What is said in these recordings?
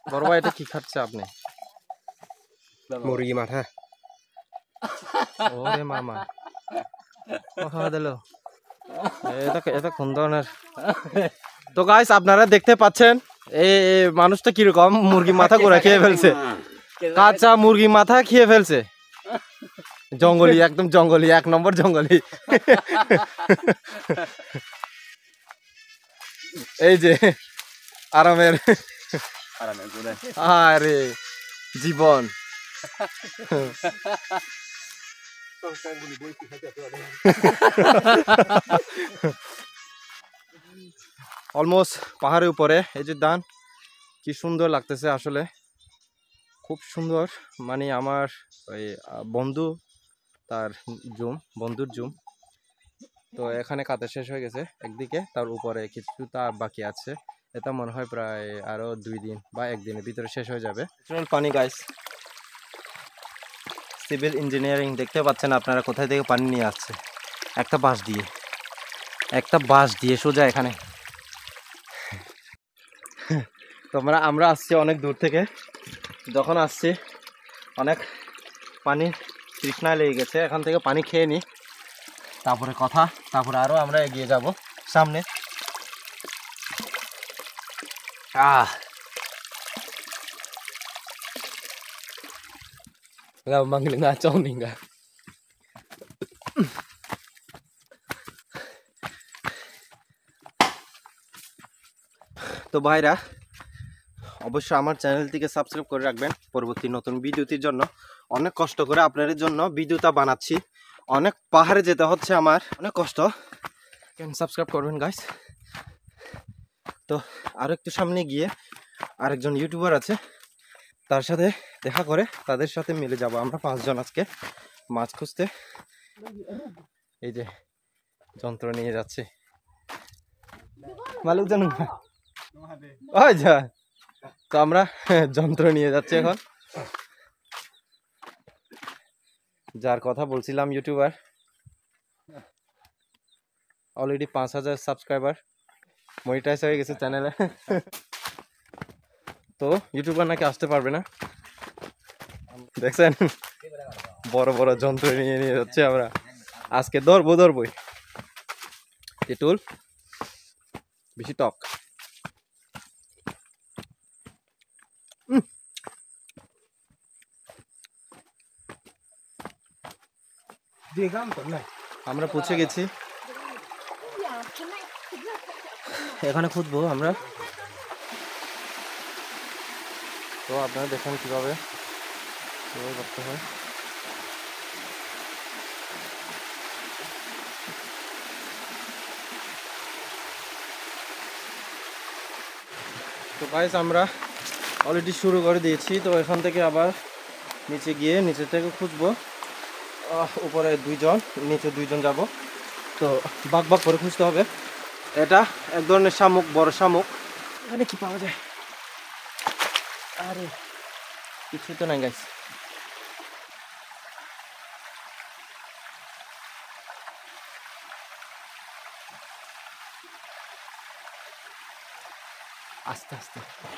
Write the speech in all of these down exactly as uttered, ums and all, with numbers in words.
বড় ভাই এটা কি খাচ্ছে আপনি? মুরগি মাথা। ওরে মামা খাওয়া দিল। এটা এটা কোন ধরনের? তো গাইস আপনারা দেখতে পাচ্ছেন এই মানুষটা কিরকম মুরগি মাথা করে খেয়ে ফেলছে, কাঁচা মুরগি মাথা খেয়ে ফেলছে। জঙ্গলি, একদম জঙ্গলি, এক নম্বর জঙ্গলি। এই যে আরামের আরে জীবন। অলমোস্ট পাহাড়ের উপরে এই যে ধান কি সুন্দর লাগতেছে, আসলে খুব সুন্দর। মানে আমার ওই বন্ধু তার জুম বন্ধুর জুম তো এখানে কাটা শেষ হয়ে গেছে একদিকে, তার উপরে কিছুটা বাকি আছে। এটা মনে হয় প্রায় আরো দুই দিন বা একদিনের ভিতরে শেষ হয়ে যাবে। পানি গাইস, সিভিল ইঞ্জিনিয়ারিং দেখতে পাচ্ছেন আপনারা কোথায় থেকে পানি নিয়ে আসছে। একটা বাঁশ দিয়ে একটা বাঁশ দিয়ে সোজা এখানে। তোমরা আমরা আসছি অনেক দূর থেকে, যখন আসছি অনেক পানি তৃষ্ণায় লেগে গেছে, এখান থেকে পানি খেয়ে নিই তারপরে কথা, তারপরে আরো আমরা এগিয়ে যাব সামনে। আহ Gak manggil ngaco nih enggak. তো ভাইরা অবশ্যই আমার চ্যানেলটিকে সাবস্ক্রাইব করে রাখবেন পরবর্তী নতুন ভিডিওটির জন্য। অনেক কষ্ট করে আপনাদের জন্য ভিডিওটা বানাচ্ছি, অনেক পাহাড়ে যেতে হচ্ছে আমার, অনেক কষ্ট। কেন সাবস্ক্রাইব করবেন গাইস। তো আর একটু সামনে গিয়ে আরেকজন ইউটিউবার আছে, তার সাথে দেখা করে তাদের সাথে মিলে যাব আমরা পাঁচজন আজকে মাছ খুঁজতে। এই যে যন্ত্র নিয়ে যাচ্ছে মালিক জানুন। যা তো আমরা যন্ত্র নিয়ে যাচ্ছি এখন। যার কথা বলছিলাম ইউটিউবার, অলরেডি পাঁচ হাজার সাবস্ক্রাইবার, মনিটাইজ হয়ে গেছে চ্যানেলে। তো ইউটিউবার নাকি আসতে পারবে না, দেখছেন বড় বড় যন্ত্র নিয়ে নিয়ে যাচ্ছে আমরা আজকে। ধরবো ধরবই তেঁতুল বেশি টক। আমরা পৌঁছে গেছি, এখানে খুঁজবো আমরা। তো আপনারা দেখেন কিভাবে করতে হয়। তো গাইস আমরা অলরেডি শুরু করে দিয়েছি। তো এখান থেকে আবার নিচে গিয়ে নিচে থেকে খুঁজবো। উপরে দুইজন, নিচে দুইজন যাব। তো বাক বাক করে খুঁজতে হবে। এটা এক ধরনের শামুক, বড় শামুক। এখানে কি পাওয়া যায়? আরে কিছু তো নাই গাইস। আস্তে আস্তে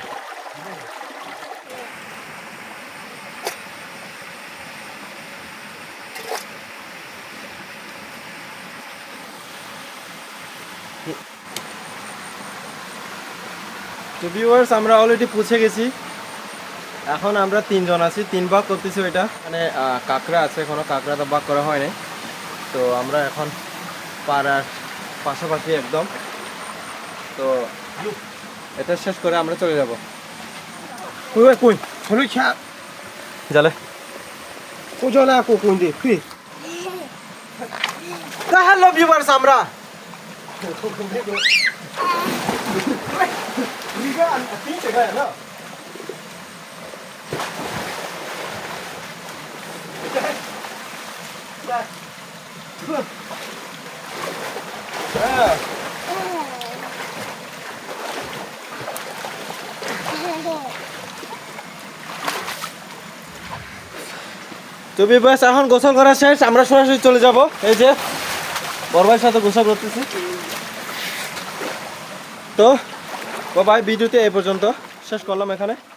তো ভিউয়ার্স আমরা অলরেডি পৌঁছে গেছি। এখন আমরা তিনজন আছি, তিন ভাগ করতেছি। ওইটা মানে কাঁকড়া আছে, এখনো কাঁকড়াটা ভাগ করা হয়নি। তো আমরা এখন পাড়ার পাশাপাশি একদম। তো এটা শেষ করে আমরা চলে যাবো। জালে হ্যালো ভিউয়ার্স, আমরা তো বিবাস এখন গোসল করা শেষ, আমরা সরাসরি চলে যাব। এই যে বড় ভাইয়ের সাথে গোসল করতেছি। তো ভাই ভিডিওতে এই পর্যন্ত শেষ করলাম এখানে।